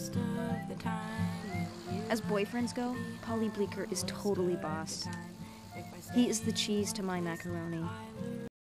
As boyfriends go, Polly Bleecker is totally boss. He is the cheese to my macaroni.